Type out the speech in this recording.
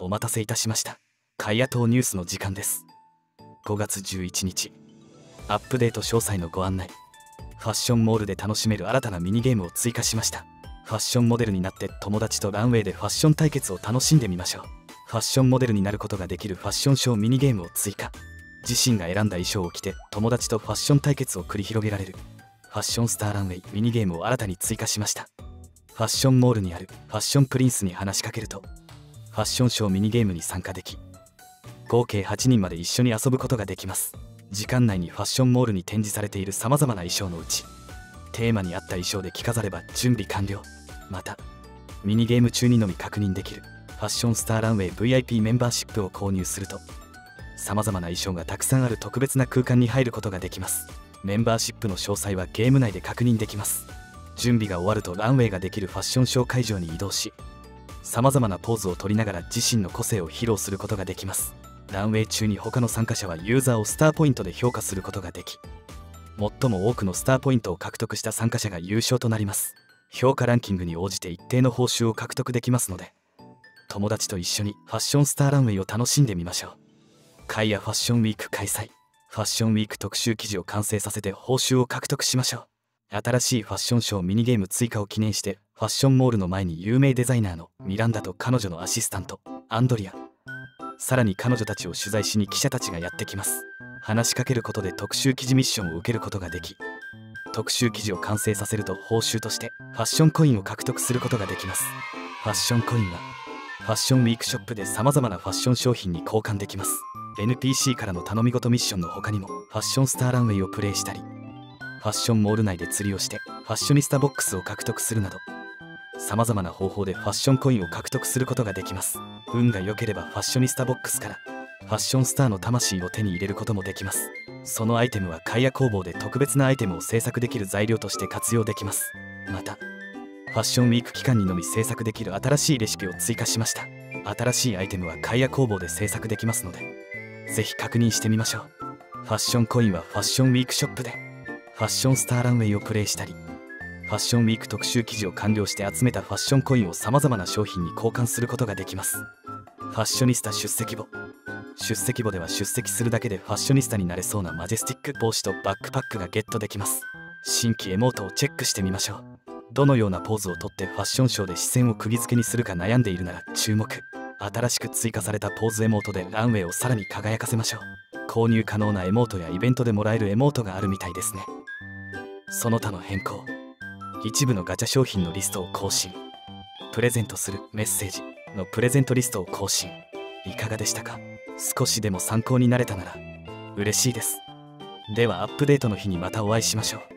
お待たせいたしました。海野党ニュースの時間です。5月11日、アップデート詳細のご案内。ファッションモールで楽しめる新たなミニゲームを追加しました。ファッションモデルになって友達とランウェイでファッション対決を楽しんでみましょう。ファッションモデルになることができるファッションショーミニゲームを追加。自身が選んだ衣装を着て友達とファッション対決を繰り広げられるファッションスターランウェイミニゲームを新たに追加しました。ファッションモールにあるファッションプリンスに話しかけるとファッションショーミニゲームに参加でき、合計8人まで一緒に遊ぶことができます。時間内にファッションモールに展示されているさまざまな衣装のうちテーマに合った衣装で着飾れば準備完了。またミニゲーム中にのみ確認できるファッションスターランウェイ VIP メンバーシップを購入するとさまざまな衣装がたくさんある特別な空間に入ることができます。メンバーシップの詳細はゲーム内で確認できます。準備が終わるとランウェイができるファッションショー会場に移動しさまざまなポーズを取りながら自身の個性を披露することができます。ランウェイ中に他の参加者はユーザーをスターポイントで評価することができ、最も多くのスターポイントを獲得した参加者が優勝となります。評価ランキングに応じて一定の報酬を獲得できますので、友達と一緒にファッションスターランウェイを楽しんでみましょう。海野ファッションウィーク開催。ファッションウィーク特集記事を完成させて報酬を獲得しましょう。新しいファッションショーミニゲーム追加を記念してファッションモールの前に有名デザイナーのミランダと彼女のアシスタントアンドリア、さらに彼女たちを取材しに記者たちがやってきます。話しかけることで特集記事ミッションを受けることができ、特集記事を完成させると報酬としてファッションコインを獲得することができます。ファッションコインはファッションウィークショップでさまざまなファッション商品に交換できます。 NPC からの頼み事ミッションの他にもファッションスターランウェイをプレイしたり、ファッションモール内で釣りをしてファッショニスタボックスを獲得するなどさまざまな方法でファッションコインを獲得することができます。運が良ければファッショニスタボックスからファッションスターの魂を手に入れることもできます。そのアイテムは海野工房で特別なアイテムを制作できる材料として活用できます。またファッションウィーク期間にのみ制作できる新しいレシピを追加しました。新しいアイテムは海野工房で制作できますのでぜひ確認してみましょう。ファッションコインはファッションウィークショップでファッションスターランウェイをプレイしたり、ファッションウィーク特集記事を完了して集めたファッションコインをさまざまな商品に交換することができます。ファッショニスタ出席簿。出席簿では出席するだけでファッショニスタになれそうなマジェスティック帽子とバックパックがゲットできます。新規エモートをチェックしてみましょう。どのようなポーズをとってファッションショーで視線を釘付けにするか悩んでいるなら注目。新しく追加されたポーズエモートでランウェイをさらに輝かせましょう。購入可能なエモートやイベントでもらえるエモートがあるみたいですね。その他の変更。一部のガチャ商品のリストを更新。プレゼントするメッセージのプレゼントリストを更新。いかがでしたか？少しでも参考になれたなら嬉しいです。ではアップデートの日にまたお会いしましょう。